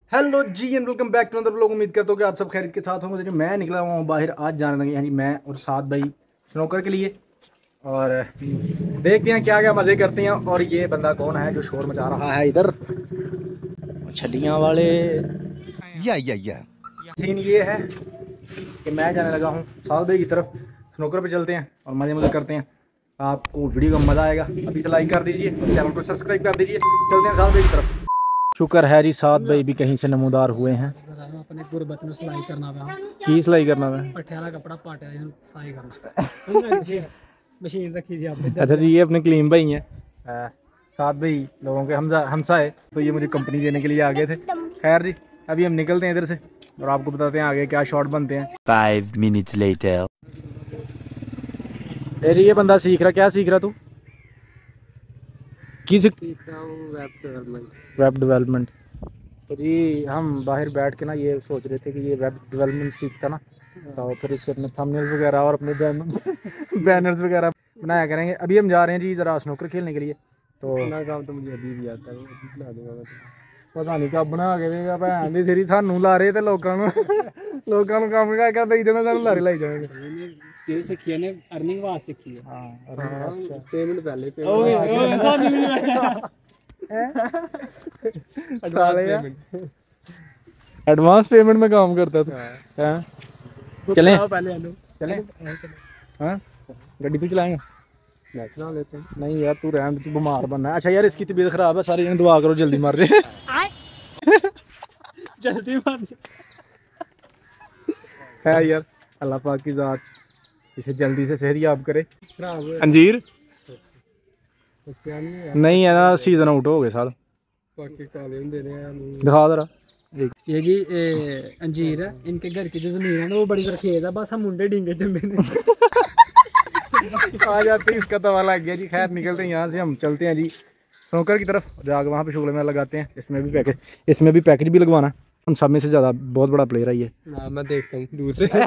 Hello जी and welcome back to another vlog. उम्मीद करता हूँ कि आप सब खैरियत के साथ होंगे। मैं निकला हुआ हूँ बाहर आज जाने लगे, यानी मैं और साथ भाई स्नोकर के लिए। और देखते हैं क्या क्या मज़े करते हैं। और ये बंदा कौन है जो शोर मचा रहा है इधर, छलियाँ वाले। या सीन ये है कि मैं जाने लगा हूँ साथ भाई की तरफ। स्नोकर पे चलते हैं और मज़े मज़े करते हैं। आपको वीडियो का मज़ा आएगा। अभी से लाइक कर दीजिए और चैनल को सब्सक्राइब कर दीजिए। चलते हैं साथ भाई की तरफ। शुक्र है जी साथ भाई भी कहीं से नमूदार हुए हैं। अपने गुरबत में सिलाई करना पा की सिलाई करना है। पट्ठे कपड़ा पाटे सिलाई करना मशीन रखी थी आपने। अच्छा जी, ये अपने कलीम भाई हैं, साथ भाई लोगों के हमसा है, तो ये मुझे कंपनी देने के लिए आ गए थे। खैर जी, अभी हम निकलते हैं इधर से और आपको बताते हैं आगे क्या शॉट बनते हैं। 5 minutes later. फिर ये बंदा सीख रहा, क्या सीख रहा तू? की सीख वेब डेवलपमेंट। तो जी हम बाहर बैठ के ना ये सोच रहे थे कि ये वेब डेवलपमेंट सीखता ना, तो फिर इससे अपने थंबनेल्स वगैरह और अपने बैनर्स वगैरह बनाया करेंगे। अभी हम जा रहे हैं जी ज़रा स्नूकर खेलने के लिए। तो काम तो मुझे अभी भी आता है, बना दूंगा। पता नहीं कब बना के देगा भैन दी सिरी, सानू ला रहे थे लोगों को काम क्या दई जाना, सानू लारे लाई जाएंगे। स्किल सीखी है ने अर्निंग वास्ते सीखी है। हां अच्छा, पेमेंट पहले एडवांस पेमेंट में काम करता था। हैं चलें पहले चलें। हाँ गड्डी तू चलाएंगे? मैं चला लेते हैं। नहीं यार तू रहने, तू बीमार बनना है। अच्छा यार इसकी तबीयत खराब है, सारे जने दुआ करो जल्दी मर जाए। जल्दी मर है यार, अल्लाह पाक की ज़ात इसे जल्दी से सेहतयाब करे। खराब हुआ अंजीर क्या नहीं है नहीं है ना, सीजन आउट हो गए साल। बाकी काले दे रहे हैं। दिखा जरा। ये जी अंजीर है, इनके घर की जो जमीन है ना वो बड़ी खेत है, बस हम मुंडे डींगे जमे ने। आ जाते हैं, इसका तवा लग गया जी। खैर निकलते हैं यहाँ से, हम चलते हैं जी स्नूकर की तरफ, जाकर वहाँ पे शुगल में लगाते हैं। इसमें भी पैकेज भी लगवाना। हम सब में से ज़्यादा बहुत बड़ा प्लेयर है ये। हाँ मैं देखता हूँ दूर से।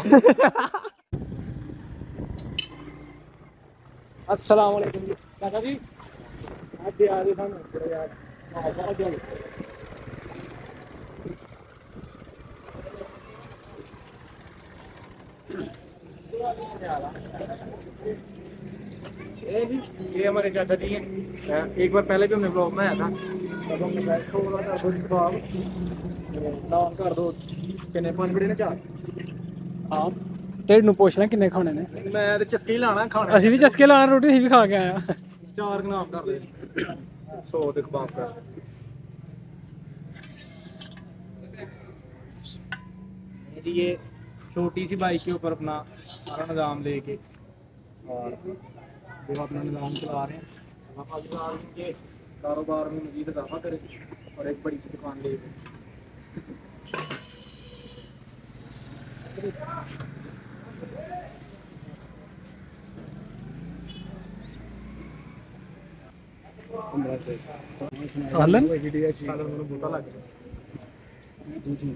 अस्सलाम वालेकुम जी काका जी। आप आ रहे थे यार, ये हमारे चाचा जी हैं। एक बार पहले भी हमने ब्लॉग में आया था, तब हमने बैठ को बोला था नाम कर दो किन्ने पानी बड़े ने चार। हाँ तेरे नू पूछना किन्ने खाने ने। मैं तो चस्के ही लाना खाने, ਅਸੀਂ ਵੀ ਚਸਕੇ ਲਾਣਾ ਰੋਟੀ ਅਸੀਂ ਵੀ ਖਾ ਕੇ ਆਏ ਆ। चार नाम कर दे 100 ਦੇ ਕਬਾਬ कर। ये छोटी सी बाइक के ऊपर अपना सारा निज़ाम लेके और जो अपना निज़ाम चला रहे हैं। के कारोबार में मज़ीद इजाफा करे और एक बड़ी सी दुकान ले। सालन बूटा लग जी जी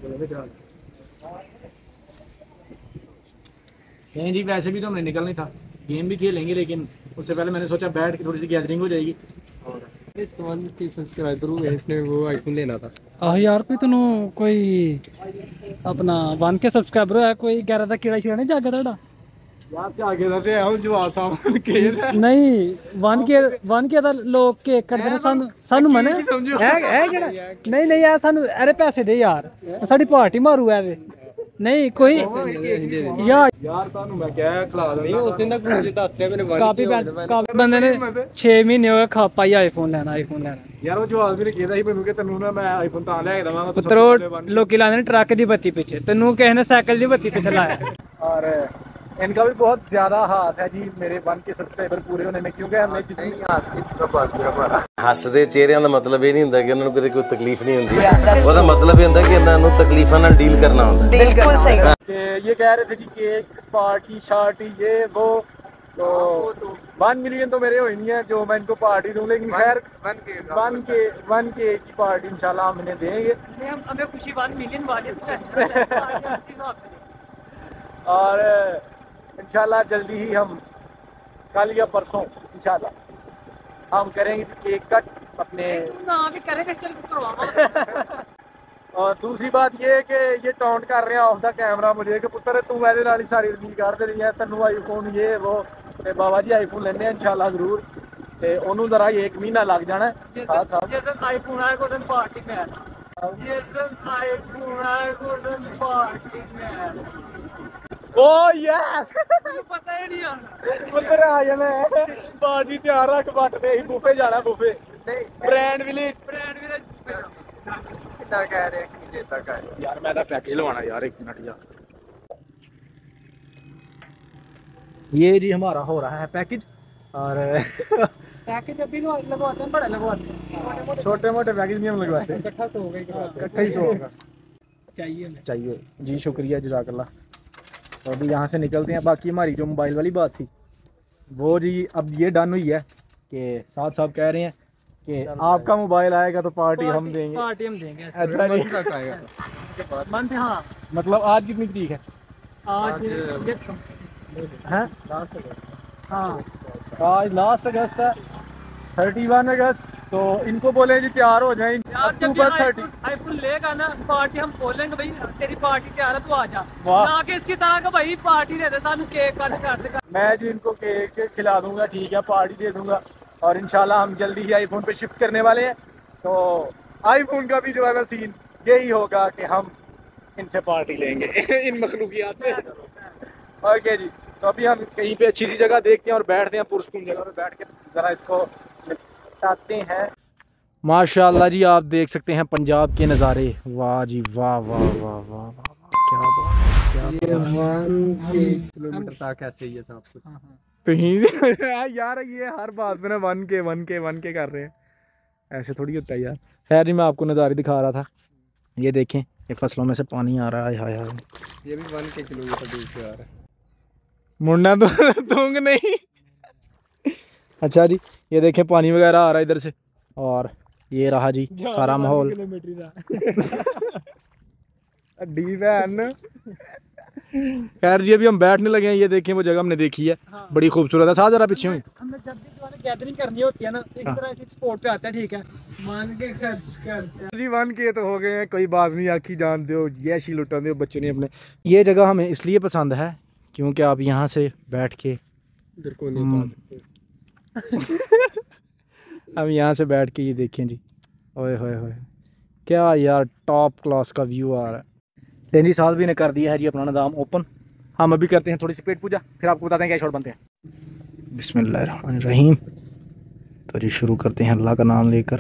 नहीं जी, वैसे भी तो हमें निकलना था, गेम भी खेलेंगे, लेकिन उससे पहले मैंने सोचा बैठ के थोड़ी सी गैदरिंग हो जाएगी। और इसके बाद 30 सब्सक्राइबर हुए, इसने वो आईफोन लेना था। आह यार कोई तेनू कोई अपना 1K सब्सक्राइबर है, कोई 11 ਦਾ ਕੀੜਾ ਛਿੜਾ ਨਹੀਂ ਜਾਗਾ ਤੁਹਾਡਾ यार से आगे दा ते आओ जवाब सामने केर है। नहीं 1K ਦਾ ਲੋਕ ਕੇਕ ਕੱਟਦੇ ਨੇ, ਸਾਨੂੰ ਮਨ ਹੈ ਕਿਹੜਾ ਨਹੀਂ ਨਹੀਂ ਆ ਸਾਨੂੰ ਅਰੇ ਪੈਸੇ ਦੇ ਯਾਰ, ਸਾਡੀ ਪਾਰਟੀ ਮਾਰੂ ਐ नहीं कोई यार तानू मैं क्या खिला देना उस दिन तक मुझे दस रहे मैंने काफी बंदे ने 6 महीने हो गए खापा ही आईफोन लेना यार वो जवाब भी नहीं किया ही मैनू कि तन्नू ना मैं आईफोन तां ले दवांगा पुत्रो लोकी लाने ने ट्रक दी बत्ती पीछे, तन्नू किसी ने साइकिल दी बत्ती पीछे लाया। और इनका भी बहुत ज्यादा हाथ है जी मेरे 1K सब्सक्राइबर पूरे होने में, क्योंकि हमने जितनी ਹੱਸਦੇ ਚਿਹਰਿਆਂ ਦਾ ਮਤਲਬ ਇਹ ਨਹੀਂ ਹੁੰਦਾ ਕਿ ਉਹਨਾਂ ਨੂੰ ਕੋਈ ਤਕਲੀਫ ਨਹੀਂ ਹੁੰਦੀ, ਉਹਦਾ ਮਤਲਬ ਇਹ ਹੁੰਦਾ ਕਿ ਇਹਨਾਂ ਨੂੰ ਤਕਲੀਫਾਂ ਨਾਲ ਡੀਲ करना ਹੁੰਦਾ। बिल्कुल सही। ये कह रहे थे जी केक पार्टी शार्टी ये वो, तो 1 मिलियन तो मेरे हो ही नहीं है जो मैं इनको पार्टी दूं, लेकिन खैर 1K की पार्टी इंशाल्लाह हम इन्हें देंगे। हमें खुशी 1 मिलियन वाले और इंशाल्लाह जल्दी ही हम कल या परसों इंशाल्लाह हम करेंगे केक कट अपने ना भी करेंगे और दूसरी बात ये है कि ये टॉन्ट कर रहे हैं ऑफ द कैमरा मुझे कि पुत्र तू मेरे नाल ही सारी रील कर दे रही है, तेनू आईफोन ये वो, ते बाबा जी आईफोन लेने इंशाल्लाह जरूर, ते ओनू जरा 1 महीना लग जाना है साथ साथ। आईफोन आए को पार्टी में ओ यस पता ही नहीं यार पुत्र आ जाना है बाजी तैयार रख बट ते बुफे जाना बुफे नहीं ब्रांड विलेज कितना कह रहे कि देता का यार मैं तो पैकेज लवाना यार 1 मिनट यार। ये जी हमारा हो रहा है पैकेज और पैकेज अभी लगवाते हैं, बड़ा लगवाते हैं, छोटे मोटे पैकेज नहीं हम लगवाते, इकट्ठा सो गई इकट्ठा ही 100 होगा चाहिए जी। शुक्रिया जज़ाकल्लाह। तो अभी यहाँ से निकलते हैं। बाकी हमारी जो मोबाइल वाली बात थी वो जी अब ये डन हुई है कि साथ साहब कह रहे हैं कि आपका मोबाइल आएगा तो पार्टी हम देंगे। पार्टी हम देंगे अच्छा नहीं मंथ। हाँ मतलब आज कितनी तारीख है? आज हैं? हाँ आज लास्ट अगस्त है, 31 अगस्त। तो इनको बोले जी तैयार हो जाए अक्टूबर 30। आईफोन लेगा ना पार्टी हम बोलेंगे भाई तेरी पार्टी तैयार है तू आ जा, वाह। ना कि इसकी तरह का भाई पार्टी दे दे सानू केक कट कर दे। मैं जी इनको केक खिला दूंगा, ठीक है, पार्टी दे दूंगा और इंशाल्लाह हम जल्दी ही आईफोन पे शिफ्ट करने वाले हैं। तो आईफोन का भी जो है ना सीन यही होगा कि हम इनसे पार्टी लेंगे इन मखलूकियात से। ओके जी, तो अभी हम कहीं पे अच्छी सी जगह देखते हैं और बैठते हैं, पुरसकून जगह पे बैठ के ज़रा इसको निपटाते हैं। माशाल्लाह जी आप देख सकते हैं पंजाब के नज़ारे। वाह जी वाह वाह वाह वाह वाह, क्या बात, क्या किलोमीटर तक ऐसे ही है सब कुछ। यार ये हर बात में ना 1K कर रहे हैं, ऐसे थोड़ी होता है यार। खैर जी मैं आपको नज़ारे दिखा रहा था, ये देखें ये फसलों में से पानी आ रहा है। हाय हाय ये भी 1K किलोमीटर दूर से आ रहा है। मुड़ना तो दूंग नहीं। अच्छा जी ये देखें पानी वगैरह आ रहा है इधर से और ये रहा जी सारा माहौल। खैर जी अभी हम बैठने लगे हैं। ये देखें वो जगह हमने देखी है, बड़ी खूबसूरत है। साथ जरा पीछे हुई हमने जब भी जो है गैदरिंग करनी होती है ना एक तरह से स्पॉट पे आता है, ठीक है, मान के खर्च करते हैं जी 1K तो हो गए हैं, कोई बात नहीं, आखी जान दो ऐसी लुटा दो बच्चे ने अपने। ये जगह हमें इसलिए पसंद है क्योंकि आप यहाँ से बैठ के इधर को नहीं पा सकते। अब यहाँ से बैठ के ये देखें जी, ओए होए होए क्या यार टॉप क्लास का व्यू आ रहा है। लेकिन जी साथ भी ने कर दिया है जी अपना निज़ाम ओपन। हम अभी करते हैं थोड़ी सी पेट पूजा, फिर आपको बताते हैं क्या शॉट बनते हैं। बिस्मिल्लाहिर्रहमानिर्रहीम। तो जी शुरू करते हैं अल्लाह का नाम लेकर।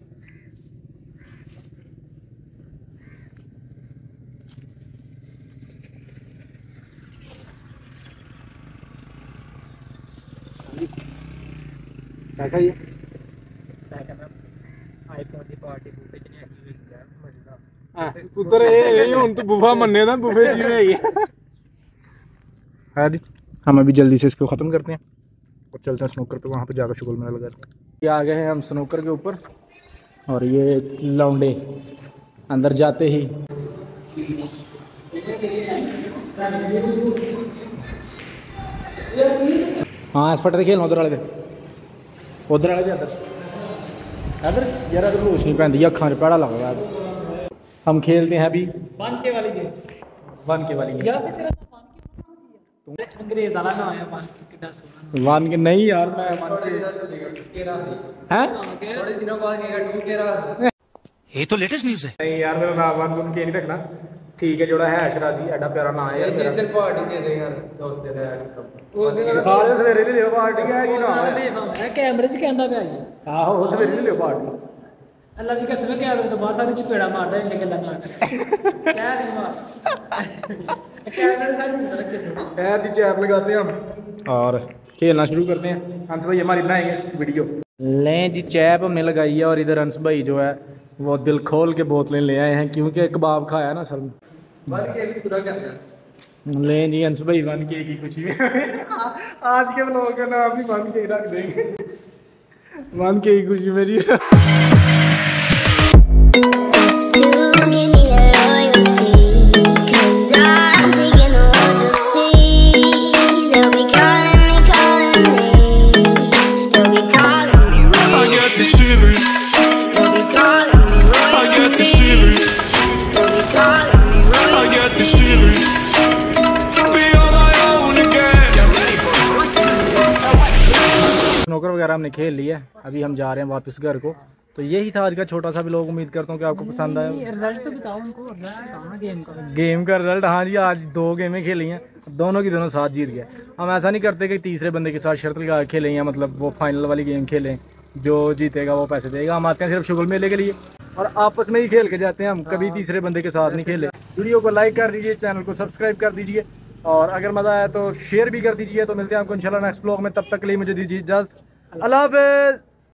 देखा ये आईफोन की पार्टी बुफे च नहीं आई हुई है मजेदार। उधर ये हुन तो बुफा मन्ने ना बुफे जी में है जी। हम अभी जल्दी से इसको ख़त्म करते हैं और चलते हैं स्नूकर पे, वहाँ पे जाकर शुगल मेला लगाते हैं। ये आ गए हैं हम स्नूकर के ऊपर और ये लौंडे अंदर जाते ही हाँ इस पट्टे खेलना उधर वाले दे इधर यार अगर रोशनी पैंदी अखा पैड़ा लगता है। हम खेलते हैं अभी 1K वाली गेम 1K वाली यार से तेरा नाम 1K अंग्रेज वाला ना आया 1K कितना सोना 1K नहीं यार मैं हैं थोड़े दिनों बाद 2K रहा। ये तो लेटेस्ट न्यूज़ है। नहीं यार मेरा नाम 1K नहीं रखना, ठीक है जोड़ा है शराजी एडा प्यारा ना है जिस दिन पार्टी दे दे यार दोस्त दे दे उस दिन सारे सवेरे ले लियो पार्टी है कि ना मैं कैमरे च कहंदा पिया जी आहो उस सवेरे ले लियो पार्टी। अल्लाह की कसम है कैमरे तो बाहर सारी चपेड़ा मारदा इनके गल्ला मार क्या नहीं मार कैमरे सारी रखे खैर जी चैप लगाते हैं हम और खेलना शुरू करते हैं। हंस भाई हमारी बनाएंगे वीडियो। लें जी चैप हमने लगाई है और इधर हंस भाई जो है वो दिल खोल के बोतलें ले आए हैं क्योंकि कबाब खाया ना सर। 1K भी पूरा करना है। लें जी हंस भाई 1K की खुशी में आज के ब्लॉग का नाम भी 1K रख देंगे। 1K की खुशी मेरी वगैरह हमने खेल लिया, अभी हम जा रहे हैं वापस घर को। तो यही था आज का छोटा सा व्लॉग, उम्मीद करता हूँ कि आपको पसंद आया। रिजल्ट तो बताओ उनको, गेम का। गेम का रिजल्ट, हाँ जी आज 2 गेमें खेली हैं, दोनों की दोनों साथ जीत गए। हम ऐसा नहीं करते कि तीसरे बंदे के साथ शर्त लगा के खेलें या मतलब वो फाइनल वाली गेम खेलें, जो जीतेगा वो पैसे देगा। हम आते हैं सिर्फ शुगल मेले के लिए और आपस में ही खेल के जाते हैं, हम कभी तीसरे बंदे के साथ नहीं खेले। वीडियो को लाइक कर दीजिए, चैनल को सब्सक्राइब कर दीजिए और अगर मज़ा आया तो शेयर भी कर दीजिए। तो मिलते हैं आपको इंशाल्लाह नेक्स्ट व्लॉग में, तब तक के लिए मुझे दीजिए इजाज़त। अल्लाह हाफ़िज़।